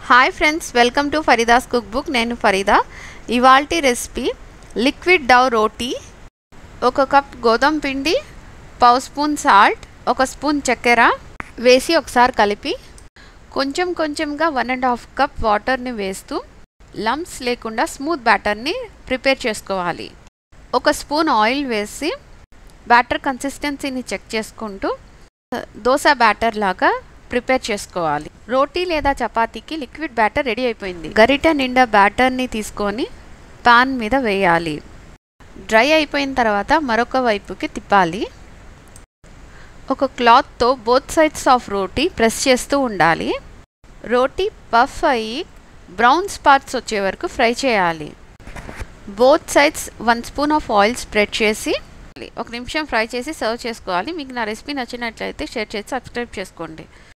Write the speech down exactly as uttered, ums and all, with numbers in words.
Hi friends, welcome to Farida's cook book. నేను ఫరీదా. ఇవాల్టి recipe liquid Dove రోటీ. ఒక కప్ గోధుమ పిండి, పావు స్పూన్ సాల్ట్, ఒక స్పూన్ చక్కెర వేసి ఒకసారి కలిపి కొంచెం కొంచెంగా వన్ అండ్ హాఫ్ కప్ వాటర్ని వేస్తూ లంప్స్ లేకుండా స్మూత్ బ్యాటర్ని ప్రిపేర్ చేసుకోవాలి. ఒక స్పూన్ ఆయిల్ వేసి బ్యాటర్ కన్సిస్టెన్సీని చెక్ చేసుకుంటూ దోశ బ్యాటర్ లాగా ప్రిపేర్ చేసుకోవాలి. రోటీ లేదా చపాతీకి లిక్విడ్ బ్యాటర్ రెడీ అయిపోయింది. గరిటె నిండా బ్యాటర్ని తీసుకొని పాన్ మీద వేయాలి. డ్రై అయిపోయిన తర్వాత మరొక వైపుకి తిప్పాలి. ఒక క్లాత్తో both sides of roti press చేస్తూ ఉండాలి. రోటీ పఫ్ అయ్యి బ్రౌన్ స్పాట్స్ వచ్చే వరకు ఫ్రై చేయాలి. Both sides one spoon of oil spread చేసి ఒక నిమిషం ఫ్రై చేసి సర్వ్ చేసుకోవాలి. మీకు నా రెసిపీ నచ్చినట్లయితే షేర్ చేసి సబ్స్క్రైబ్ చేసుకోండి.